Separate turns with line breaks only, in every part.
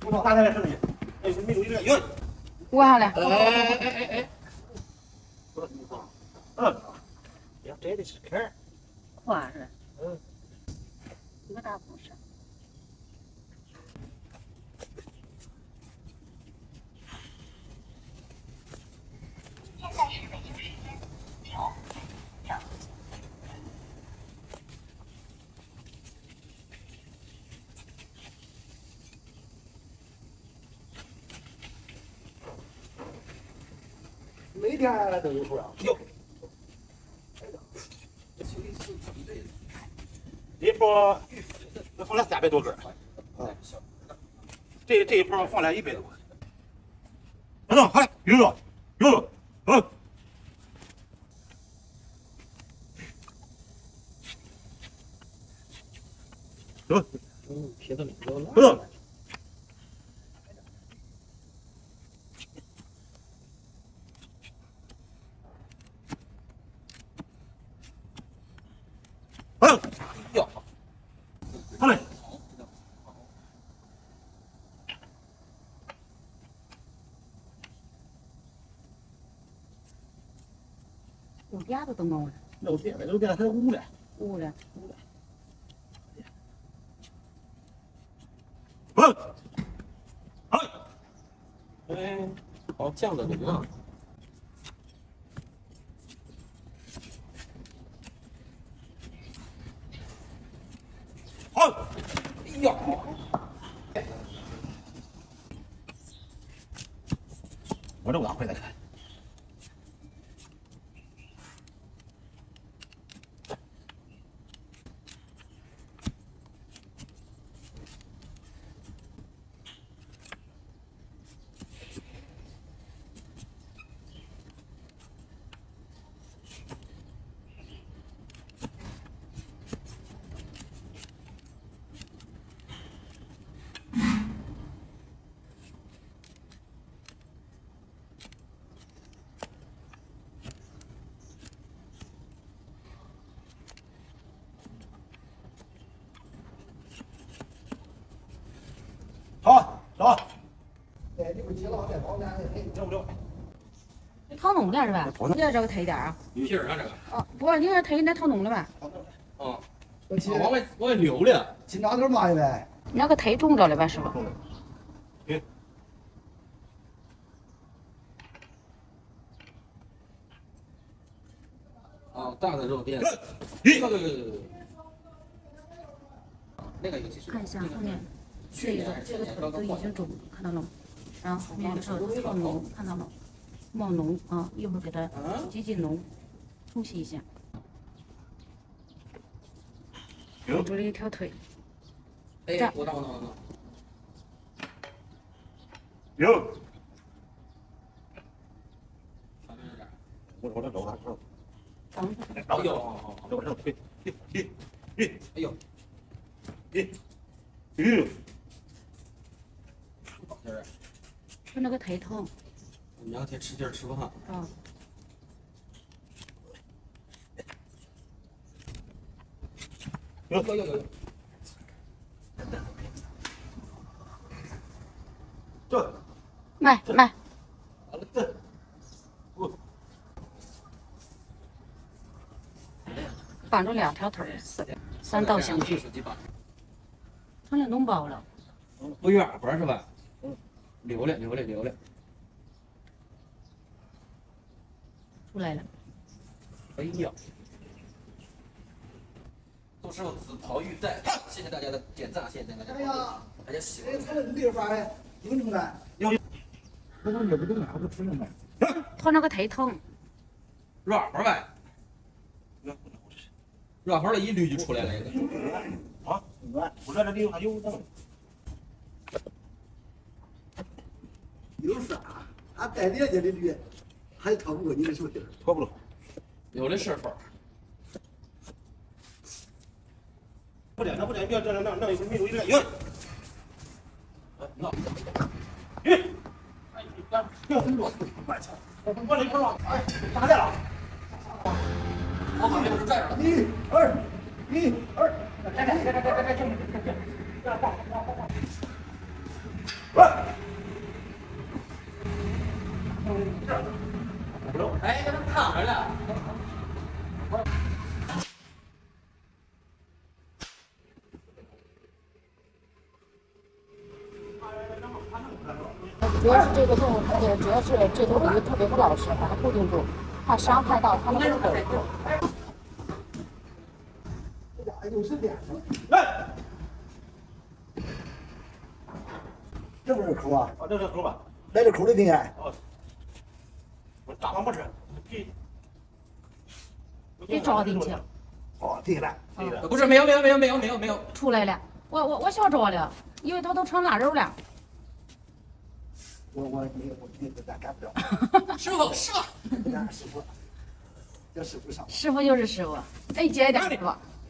我操，大太阳生意，哎，没注意这个，哟，
捂上来。
哎，要摘的是坎儿，
哇是，这个大不是。
现在是北京时间9点。
每天都有数啊。哟，这一包放了300多根儿，这一包放了100多。老总，好嘞，有，好。走，
撇子没有了。
走。
哟，
好嘞。
路边子都弄了，
漏电了，还捂了。
捂了。
好。
哎，好犟的这个。
好。
哎呦，
我这碗快点看。好，走。哎，你不急了，再包点，留不留？
掏脓了是吧？你这个忒一点啊？
有信儿啊这个。
哦，不是，你这忒应该掏脓了吧？
嗯。往外流了。
紧张点嘛呗。
你那个忒中着了吧，师傅？
啊，大的肉垫。那个有其实。
看一下后面，这个腿都已经肿了，看到了吗？然后后面这个套脓，看到了，冒脓啊！一会儿给它挤脓，冲洗一下。堵住了一条腿。
哎，我等。
有。我这走了，走。
哎呦，
走，
哎呦，
就那个腿疼。
你2天吃劲儿吃不上。
啊。
有。
这。
慢。
好了，这。
绑住2条腿，3道相距。他俩脓包了。
不远会是吧？溜了。
出来了。
哎呀，都是自掏玉带，谢谢大家的点赞，谢谢大家。
哎呀，
大家喜欢。
他那地方哎，挺正的。
我说也不动啊，我吃了没？
他那个腿疼。
软和呗。软和了一捋就出来了一个。
啊，我这里还有呢。
有啥？俺带链子的驴，还拖不过你的手心儿。
拖不住。
有的是法。
不对，不要这弄一没注意这个，哟。不要动作，快点！我这一会儿哎，打来了。
我把这个拽着了。
1、2，1、2，
来。
主要是这个动物特别，主要是这头驴特别不老实，把它固定住，怕伤害到它们的狗。
这家伙又是脸上，
来，
这不是口啊？
啊，这是口吧？
来这口的厉害。
哦，我大王不是，
给招进去，
哦，对了，
不是，没有，
出来了。我小招了，因为它都成腊肉了。
你咱干不了。
师傅，师傅，
让师傅，叫师傅上。
师傅就是师傅，哎，接一点师傅。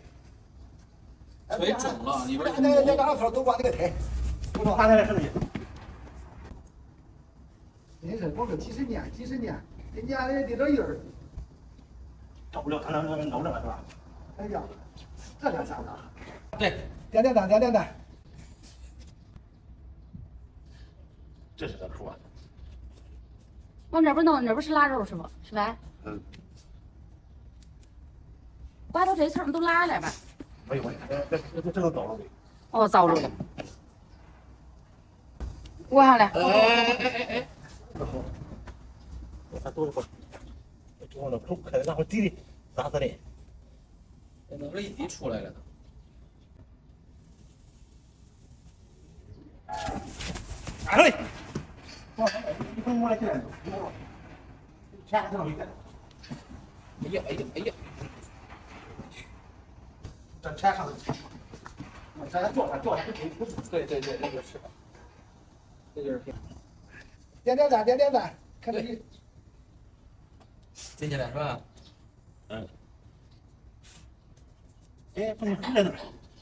腿肿了，里边
那两头都挂那个胎，
不说他才来生意。
真是我说几十年，人家的这点印儿，
找不了他能弄着了是吧？
哎呀，这两下子，
对，
点，
这是个口啊。
往这边弄，那边是腊肉是不？是吧？
嗯。
刮到这层都拉了吧？
没有，这能糟了的。
哦，糟了的。握下来。
哎，
我看多一会儿，往那口开的那会儿滴的，咋子的？
那边一滴出来了。
拿上来。你不摸来进来，钱还剩一个。
哎呀，
这钱上，咱掉下不
对，这就是，这就是
点，看这里。
进去了是吧？
嗯。哎，不能直着弄。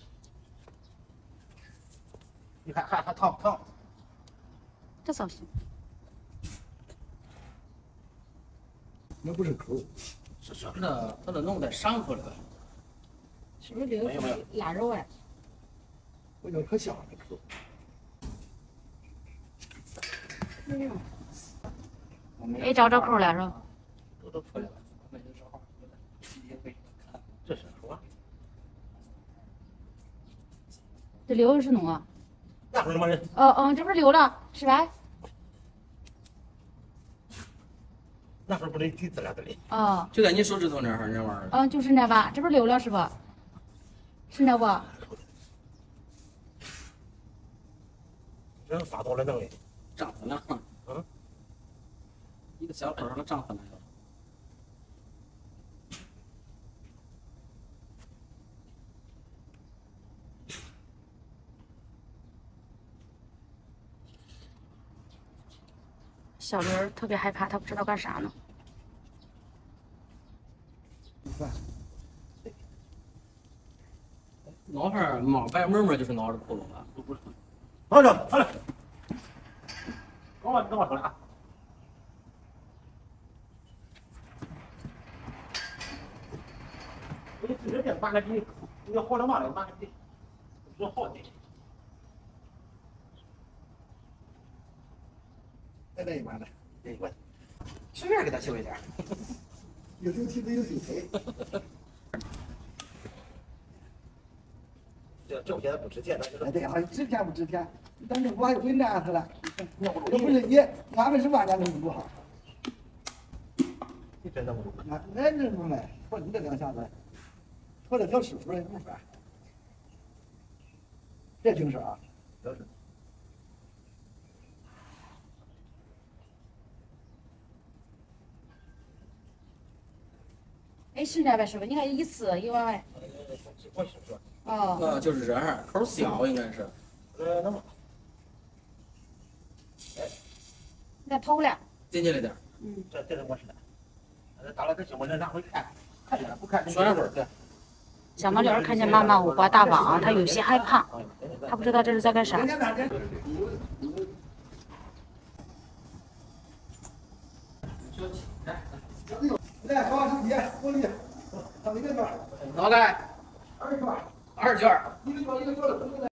你看还烫。
这造型。
那不是口，
是。
他那弄在伤口里了。
是不是这个是腊肉啊？
我觉得可香了，这口。
哎，找口了是吧？
都出来了，那就正好看。
这是口啊。
这溜是弄啊？
那会儿他妈的。
这不是溜了是吧？
那会儿不得滴滋啦滋的。
哦。
就在你手指头那儿，那玩意儿。
就是那吧，这不是溜了是不？是那不？
人发到了弄的。
胀死了。
嗯。
一个小口上都胀死来了。
小驴儿特别害怕，他不知道干啥呢。
挠上冒白沫就是挠着窟窿了。
好了。等我说啥？你直接把个地，你要好了嘛的，把个地，不是好的。
来一碗来，
这一关，
随便给他修一点。
有手提子有手推。
这我现在不值钱，
哎，对呀，值钱不值钱？但是我会难死了。要不是你，俺们是万家弄不好。
你真弄不住。
俺弄不来，我你这两下子，我这小师傅也没法。这精神啊，
都是。
哎，是那呗，师傅，你看一次一万。
我是说。
哦。
就是这样，口小应该是。
那么。哎。
你看透了。
进去了点。
这是我是的。打了这新闻，人拿回看一下，不看。
说两会儿，对。
小毛驴儿看见妈妈五花大绑，它有些害怕，它不知道这是在干啥。
来，好，兄弟，我里，上一个圈，
脑袋
2圈，
2圈。
一个圈，